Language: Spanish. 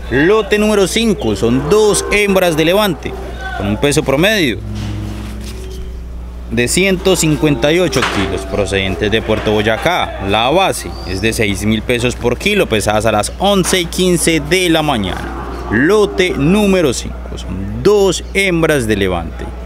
Lote número 5 son 2 hembras de levante con un peso promedio de 158 kilos procedentes de Puerto Boyacá. La base es de 6.000 pesos por kilo, pesadas a las 11:15 de la mañana. Lote número 5 son 2 hembras de levante.